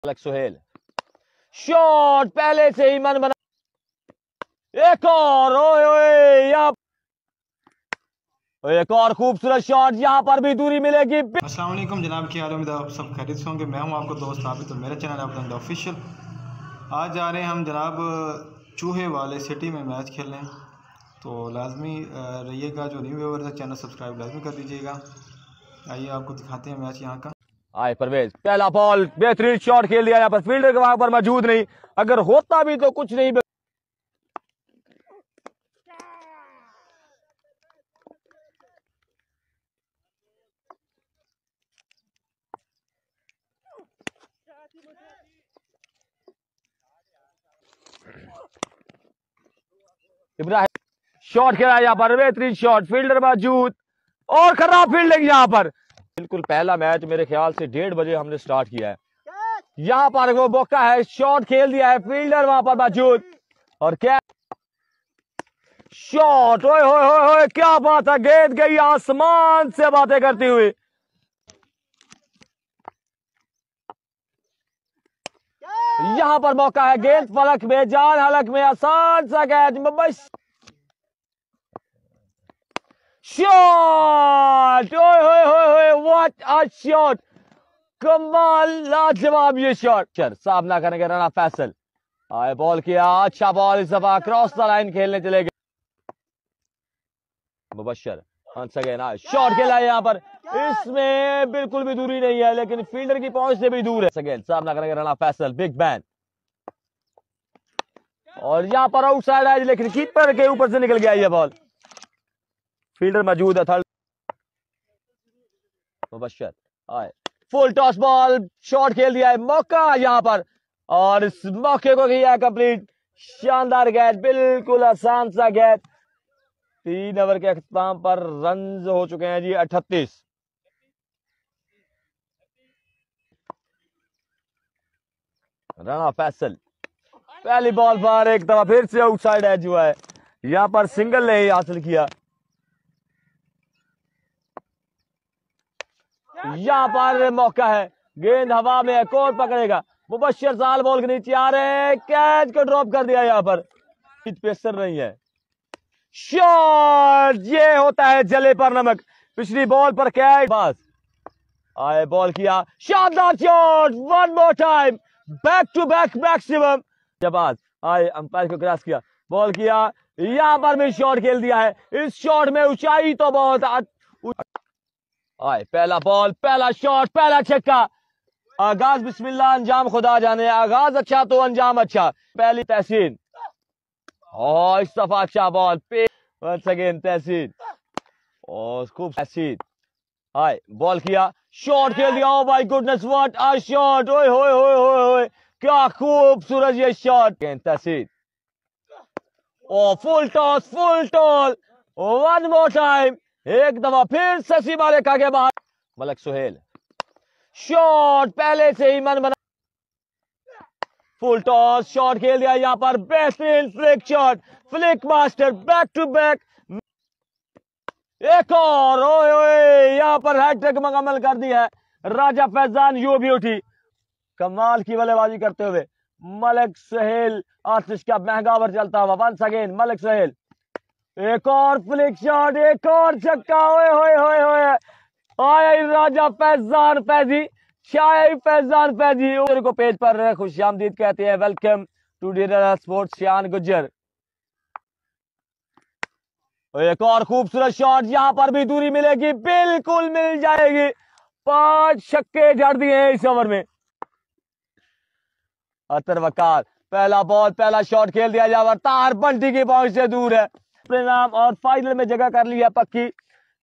Suhail shot पहले से ही मन बना, एक और ओए ओए एक और खूबसूरत शॉट, यहां पर भी दूरी मिलेगी। अस्सलाम वालेकुम जनाब, क्या हाल है? आप सब खैरियत से होंगे। मैं हूं आपको दोस्त आबिद, तो मेरा चैनल आप द ऑफिशियल। आज जा रहे हैं हम जनाब चूहे वाले सिटी में मैच खेलने, तो लाजमी रहिएगा। जो न्यू व्यूअर्स है चैनल सब्सक्राइब लाजमी कर दीजिएगा। आइए आपको दिखाते हैं मैच यहाँ का। आए परवेज, पहला बॉल बेहतरीन शॉट खेल दिया, यहाँ पर फील्डर के वहां पर मौजूद नहीं, अगर होता भी तो कुछ नहीं। इब्राहिम शॉट खेला यहाँ पर, बेहतरीन शॉट, फील्डर मौजूद और खराब फील्डिंग यहाँ पर। बिल्कुल पहला मैच मेरे ख्याल से 1:30 बजे हमने स्टार्ट किया है। यहाँ पर वो मौका है, शॉट खेल दिया है, फील्डर वहां पर मौजूद और क्या शॉट, ओए होए होए होए, क्या बात है, गेंद गई आसमान से बातें करती हुई। यहां पर मौका है, गेंद फलक में, जान हलक में, आसान सा कैच, बस शॉट, ओए होए होए होए, व्हाट अ शॉट, कमाल, लाजवाब ये शॉट। सामना करेंगे राना फैसल, आए बॉल किया, अच्छा बॉल, इस दफा क्रॉस द लाइन खेलने चले गए मुबशर। शॉट खेला है यहाँ पर, इसमें बिल्कुल भी दूरी नहीं है, लेकिन फील्डर की पहुंच से भी दूर है। सेकेंड सामना करेंगे राना फैसल, बिग बैन, और यहाँ पर आउटसाइड है, लेकिन कीपर के ऊपर से निकल गया ये बॉल, फील्डर मौजूद है। थर्ड मुबशर, आए फुल टॉस बॉल, शॉट खेल दिया है, मौका यहाँ पर, और इस मौके को किया कंप्लीट, शानदार कैच, बिल्कुल आसान सा कैच। 3 ओवर के अख्ताम पर रन हो चुके हैं जी 38। राना फैसल पहली बॉल पर एक दफा फिर से आउटसाइड एज हुआ है, यहां पर सिंगल नहीं हासिल किया। यहां पर मौका है, गेंद हवा में है, कौन पकड़ेगा, मुबशर साल बॉल के नीचे आ रहे हैं, कैच को ड्रॉप कर दिया यहां पर, पेसर नहीं है। शॉट, ये होता है जले पर नमक, पिछली बॉल पर कैच, बस आए बॉल किया, शानदार shot, one more time, back to back maximum, जब आए अंपायर को क्रॉस किया, बॉल किया, यहां पर भी शॉट खेल दिया है, इस शॉट में ऊंचाई तो बहुत आए, पहला बॉल, पहला शॉट, पहला छक्का, आगाज बिस्मिल्लाह, अंजाम खुदा जाने, आगाज अच्छा तो अंजाम अच्छा। पहली तहसीन, और इस दफा अच्छा बॉल पे, वंस अगेन तहसीन, और खूब तहसीन, हाय बॉल किया, शॉट खेल दिया, oh my goodness, what a shot, ओए होए होए होए होए, क्या खूबसूरत ये शॉट, तहसीन, oh full toss, full tall, one more time, एक दफा फिर से सीमा रेखा के बाहर। मलक सुहेल शॉट पहले से ही मन बना, फुल टॉस, शॉट खेल दिया यहां पर, बेहतरीन flick shot, flick master, back to back, एक और ओए ओए, यहां पर हैट्रिक मुकम्मल कर दी है राजा फैजान, यू ब्यूटी, कमाल की बल्लेबाजी करते हुए मलक सुहेल, आतिश का महंगा ओवर चलता हुआ, वंस अगेन मलक सुहेल, एक और फ्लिक शॉट, एक और छक्का, ओए होए होए होए, आए राजा फैजान फैजी, शायद फैजान फैजी को पेज पर खुशामदीद कहते हैं, वेलकम टू डिनर स्पोर्ट्स शान गुज्जर। एक और खूबसूरत शॉट, यहां पर भी दूरी मिलेगी, बिल्कुल मिल जाएगी, 5 छक्के जड़ दिए हैं इस ओवर में। अतर वकार पहला बॉल, पहला शॉट खेल दिया, जहां तार बंटी की पहुंच से दूर है, परिणाम और फाइनल में जगह कर ली है पक्की।